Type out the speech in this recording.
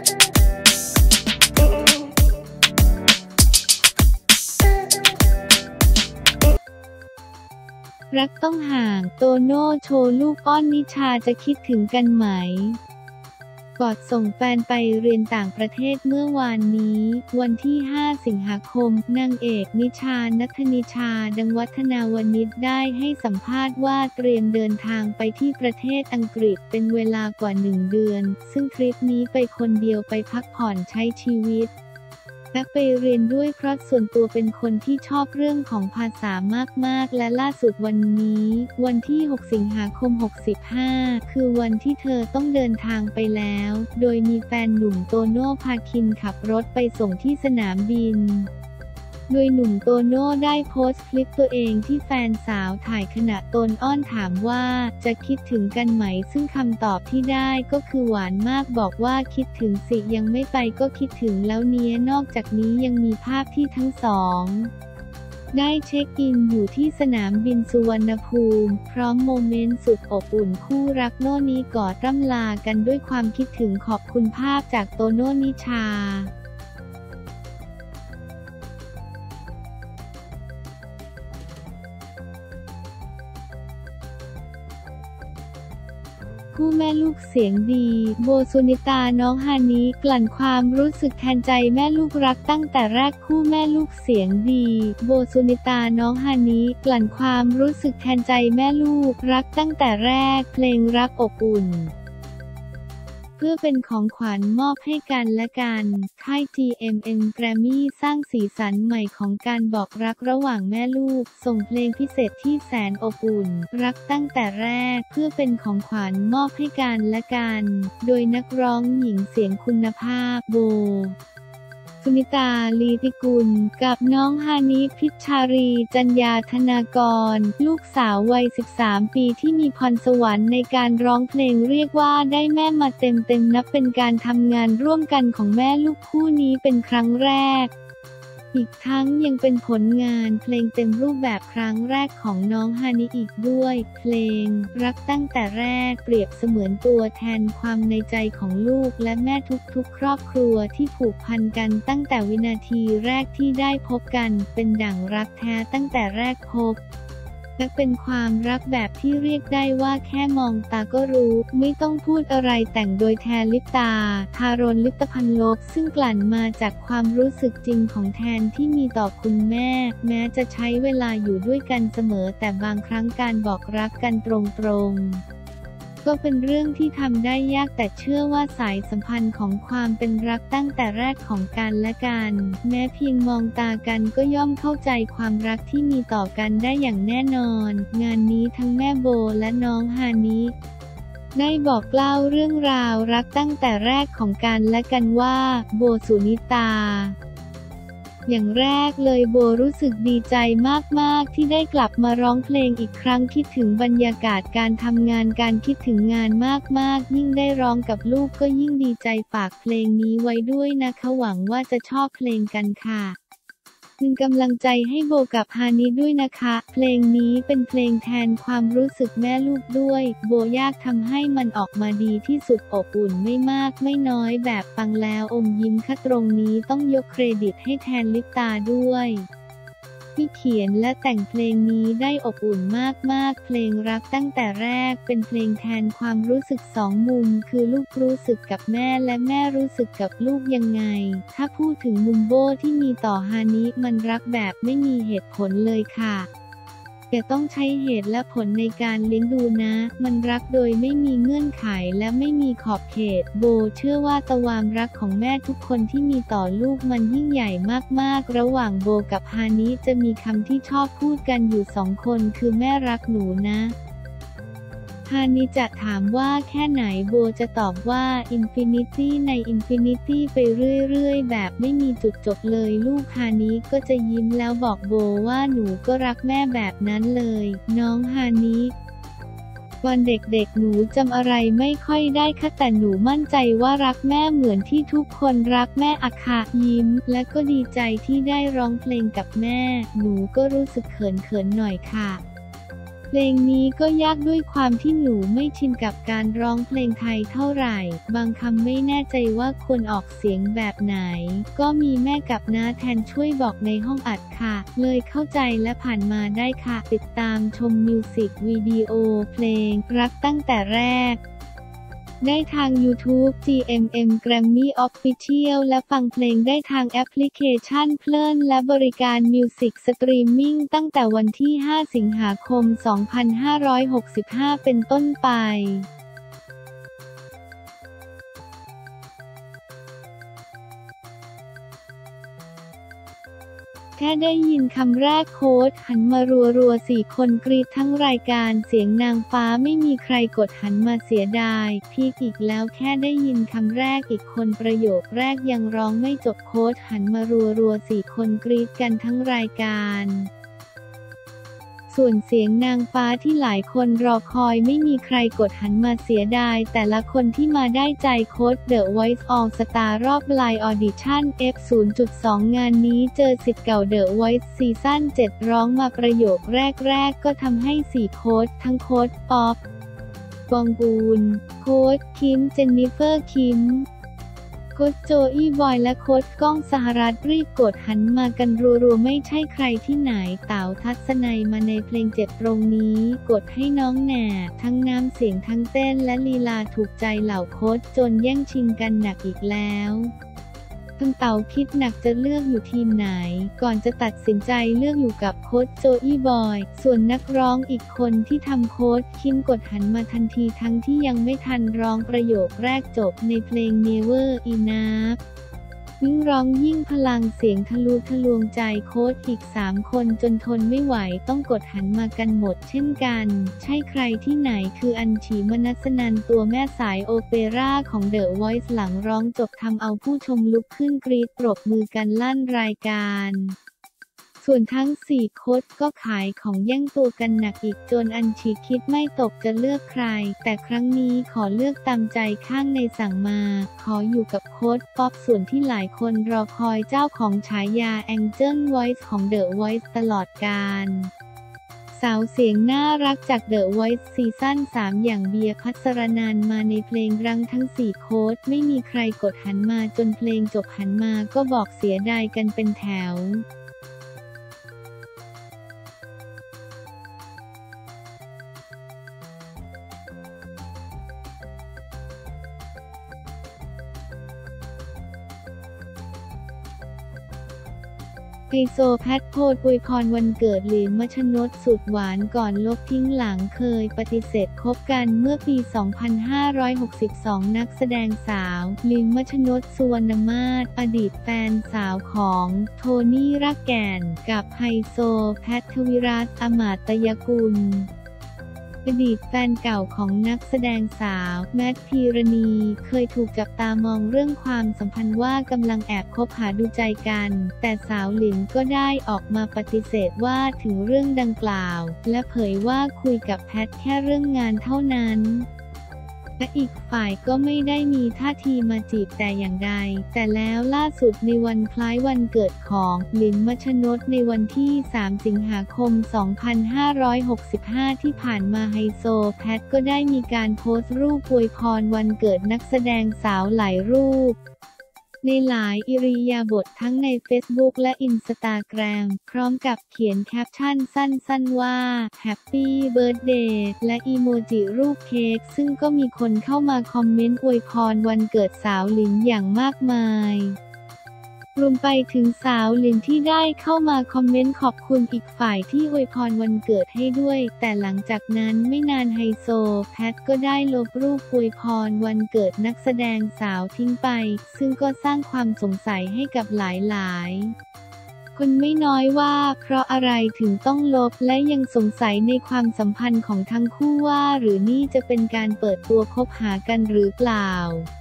รักต้องห่างโตโน่โชว์ลูกอ้อนนิชาจะคิดถึงกันไหมกอดส่งแฟนไปเรียนต่างประเทศเมื่อวานนี้วันที่ 5 สิงหาคมนางเอกนิชาณัฐนิชาดังวัฒนาวณิชได้ให้สัมภาษณ์ว่าเตรียมเดินทางไปที่ประเทศอังกฤษเป็นเวลากว่า1 เดือนซึ่งทริปนี้ไปคนเดียวไปพักผ่อนใช้ชีวิตและไปเรียนด้วยเพราะส่วนตัวเป็นคนที่ชอบเรื่องของภาษามากๆและล่าสุดวันนี้วันที่ 6 สิงหาคม 65คือวันที่เธอต้องเดินทางไปแล้วโดยมีแฟนหนุ่มโตโน่ภาคินขับรถไปส่งที่สนามบินโดยหนุ่มโตโน่ได้โพสต์คลิปตัวเองที่แฟนสาวถ่ายขณะตนอ้อนถามว่าจะคิดถึงกันไหมซึ่งคำตอบที่ได้ก็คือหวานมากบอกว่าคิดถึงสิยังไม่ไปก็คิดถึงแล้วเนี้ยนอกจากนี้ยังมีภาพที่ทั้งสองได้เช็คอินอยู่ที่สนามบินสุวรรณภูมิพร้อมโมเมนต์สุดอบอุ่นคู่รักโน่นี้กอดร่ำลากันด้วยความคิดถึงขอบคุณภาพจากโตโน่นิชาคู่แม่ลูกเสียงดีโบสุนิตาน้องฮานิกลั่นความรู้สึกแทนใจแม่ลูกรักตั้งแต่แรกคู่แม่ลูกเสียงดีโบสุนิตาน้องฮานิกลั่นความรู้สึกแทนใจแม่ลูกรักตั้งแต่แรกเพลงรักอบอุ่นเพื่อเป็นของขวัญมอบให้กันและกันค่าย GMM Grammy สร้างสีสันใหม่ของการบอกรักระหว่างแม่ลูกส่งเพลงพิเศษที่แสนอบอุ่นรักตั้งแต่แรกเพื่อเป็นของขวัญมอบให้กันและกันโดยนักร้องหญิงเสียงคุณภาพโบสุนิตาลีติกุลกับน้องฮานิพิชชารีจัญญาธนากรลูกสาววัย 13 ปีที่มีพรสวรรค์ในการร้องเพลงเรียกว่าได้แม่มาเต็มนับเป็นการทำงานร่วมกันของแม่ลูกคู่นี้เป็นครั้งแรกอีกทั้งยังเป็นผลงานเพลงเต็มรูปแบบครั้งแรกของน้องฮานิอีกด้วยเพลงรักตั้งแต่แรกเปรียบเสมือนตัวแทนความในใจของลูกและแม่ทุกๆครอบครัวที่ผูกพันกันตั้งแต่วินาทีแรกที่ได้พบกันเป็นดั่งรักแท้ตั้งแต่แรกพบและเป็นความรักแบบที่เรียกได้ว่าแค่มองตาก็รู้ไม่ต้องพูดอะไรแต่งโดยแทนลิปตาทารณลิปตพันลบซึ่งกลั่นมาจากความรู้สึกจริงของแทนที่มีต่อคุณแม่แม้จะใช้เวลาอยู่ด้วยกันเสมอแต่บางครั้งการบอกรักกันตรงๆก็เป็นเรื่องที่ทำได้ยากแต่เชื่อว่าสายสัมพันธ์ของความเป็นรักตั้งแต่แรกของกันและกันแม้เพียงมองตากันก็ย่อมเข้าใจความรักที่มีต่อกันได้อย่างแน่นอนงานนี้ทั้งแม่โบและน้องฮานิได้บอกเล่าเรื่องราวรักตั้งแต่แรกของกันและกันว่าโบสุนิตาอย่างแรกเลยโบรู้สึกดีใจมากๆที่ได้กลับมาร้องเพลงอีกครั้งคิดถึงบรรยากาศการทำงานการคิดถึงงานมากๆยิ่งได้ร้องกับลูกก็ยิ่งดีใจฝากเพลงนี้ไว้ด้วยนะคะหวังว่าจะชอบเพลงกันค่ะเป็นกำลังใจให้โบกับฮานิด้วยนะคะเพลงนี้เป็นเพลงแทนความรู้สึกแม่ลูกด้วยโบอยากทำให้มันออกมาดีที่สุดอบอุ่นไม่มากไม่น้อยแบบฟังแล้วอมยิ้มค่ะตรงนี้ต้องยกเครดิตให้แทนลิปตาด้วยที่เขียนและแต่งเพลงนี้ได้อบอุ่นมากๆเพลงรักตั้งแต่แรกเป็นเพลงแทนความรู้สึกสองมุมคือลูกรู้สึกกับแม่และแม่รู้สึกกับลูกยังไงถ้าพูดถึงมุมโบที่มีต่อฮานิมันรักแบบไม่มีเหตุผลเลยค่ะแต่ต้องใช้เหตุและผลในการเลี้ยงดูนะมันรักโดยไม่มีเงื่อนไขและไม่มีขอบเขตโบเชื่อว่าความรักของแม่ทุกคนที่มีต่อลูกมันยิ่งใหญ่มากๆระหว่างโบกับฮานิจะมีคำที่ชอบพูดกันอยู่2 คนคือแม่รักหนูนะฮานิจะถามว่าแค่ไหนโบจะตอบว่าอินฟินิตี้ในอินฟินิตี้ไปเรื่อยๆแบบไม่มีจุดจบเลยลูกฮานิก็จะยิ้มแล้วบอกโบว่าหนูก็รักแม่แบบนั้นเลยน้องฮานิวันเด็กๆหนูจำอะไรไม่ค่อยได้ค่ะแต่หนูมั่นใจว่ารักแม่เหมือนที่ทุกคนรักแม่อะค่ะยิ้มและก็ดีใจที่ได้ร้องเพลงกับแม่หนูก็รู้สึกเขินๆหน่อยค่ะเพลงนี้ก็ยากด้วยความที่หนูไม่ชินกับการร้องเพลงไทยเท่าไหร่ บางคำไม่แน่ใจว่าควรออกเสียงแบบไหน ก็มีแม่กับน้าแทนช่วยบอกในห้องอัดค่ะ เลยเข้าใจและผ่านมาได้ค่ะ ติดตามชมมิวสิกวิดีโอเพลงรักตั้งแต่แรกได้ทาง YouTube GMM Grammy Official และฟังเพลงได้ทางแอปพลิเคชันเพลินและบริการมิวสิกสตรีมมิ่งตั้งแต่วันที่ 5 สิงหาคม 2565 เป็นต้นไปแค่ได้ยินคำแรกโค้ชหันมารัวๆ4 คนกรีดทั้งรายการเสียงนางฟ้าไม่มีใครกดหันมาเสียดายพีคอีกแล้วแค่ได้ยินคำแรกอีกคนประโยคแรกยังร้องไม่จบโค้ชหันมารัวๆ4 คนกรีดกันทั้งรายการส่วนเสียงนางฟ้าที่หลายคนรอคอยไม่มีใครกดหันมาเสียดายแต่ละคนที่มาได้ใจโค้ช The Voice All Star รอบไลน์ออดิชั่น F0.2 งานนี้เจอศิษย์เก่า The Voice ซีซั่น 7 ร้องมาประโยคแรกก็ทำให้4 โค้ชทั้งโค้ชป๊อป ปองกูล โค้ชคิม เจนนิเฟอร์ คิม โค้ชโจอี้บอยและโค้ชก้องสหรัฐรีบกดหันมากันรัวๆไม่ใช่ใครที่ไหนเต๋าทัศนัยมาในเพลงเจ็บตรงนี้กดให้น้องแหน่ทั้งน้ำเสียงทั้งเต้นและลีลาถูกใจเหล่าโค้ชจนแย่งชิงกันหนักอีกแล้วทั้งเต๋าคิดหนักจะเลือกอยู่ทีมไหนก่อนจะตัดสินใจเลือกอยู่กับโค้ชโจอี้บอยส่วนนักร้องอีกคนที่ทำโค้ชคิมกดหันมาทันทีทั้งที่ยังไม่ทันร้องประโยคแรกจบในเพลง Never Enough ยิ่งร้องยิ่งพลังเสียงทะลุทะลวงใจโค้ชอีก3 คนจนทนไม่ไหวต้องกดหันมากันหมดเช่นกันใช่ใครที่ไหนคืออัญชีมนัสนันตัวแม่สายโอเปร่าของ The Voice หลังร้องจบทำเอาผู้ชมลุกขึ้นกรี๊ดปรบมือกันลั่นรายการส่วนทั้ง4 โค้ชก็ขายของแย่งตัวกันหนักอีกจนอัญชีคิดไม่ตกจะเลือกใครแต่ครั้งนี้ขอเลือกตามใจข้างในสั่งมาขออยู่กับโค้ชป๊อปส่วนที่หลายคนรอคอยเจ้าของฉายา Angel Voice ของ The Voice ตลอดกาลสาวเสียงน่ารักจาก The Voice ซีซั่น 3 อย่างเบียร์ ภัสรนันท์มาในเพลงรังทั้ง4 โค้ชไม่มีใครกดหันมาจนเพลงจบหันมาก็บอกเสียดายกันเป็นแถวไฮโซแพทโพสต์อวยพรวันเกิดหลินมัชนดสุดหวานก่อนลบทิ้งหลังเคยปฏิเสธคบกันเมื่อปี 2562 นักแสดงสาวหลินมัชนดสุวรรณมาศอดีตแฟนสาวของโทนี่รักแก่นกับไฮโซแพททวิรัตน์อมาตยกุลอดีตแฟนเก่าของนักแสดงสาวแมทพีรณีเคยถูกจับตามองเรื่องความสัมพันธ์ว่ากำลังแอบคบหาดูใจกันแต่สาวหลินก็ได้ออกมาปฏิเสธว่าถึงเรื่องดังกล่าวและเผยว่าคุยกับแพทแค่เรื่องงานเท่านั้นและอีกฝ่ายก็ไม่ได้มีท่าทีมาจีบแต่อย่างใดแต่แล้วล่าสุดในวันคล้ายวันเกิดของหลินมัชนดในวันที่ 3 สิงหาคม 2565 ที่ผ่านมาไฮโซแพทก็ได้มีการโพสต์รูปอวยพรวันเกิดนักแสดงสาวหลายรูปในหลายอิริยาบถทั้งใน Facebook และ Instagram พร้อมกับเขียนแคปชั่นสั้นๆว่า Happy Birthday และอีโมจิรูปเค้กซึ่งก็มีคนเข้ามาคอมเมนต์อวยพรวันเกิดสาวหลินอย่างมากมายรวมไปถึงสาวหลินที่ได้เข้ามาคอมเมนต์ขอบคุณอีกฝ่ายที่อวยพรวันเกิดให้ด้วยแต่หลังจากนั้นไม่นานไฮโซแพทก็ได้ลบรูปอวยพรวันเกิดนักแสดงสาวทิ้งไปซึ่งก็สร้างความสงสัยให้กับหลายคนไม่น้อยว่าเพราะอะไรถึงต้องลบและยังสงสัยในความสัมพันธ์ของทั้งคู่ว่าหรือนี่จะเป็นการเปิดตัวคบหากันหรือเปล่า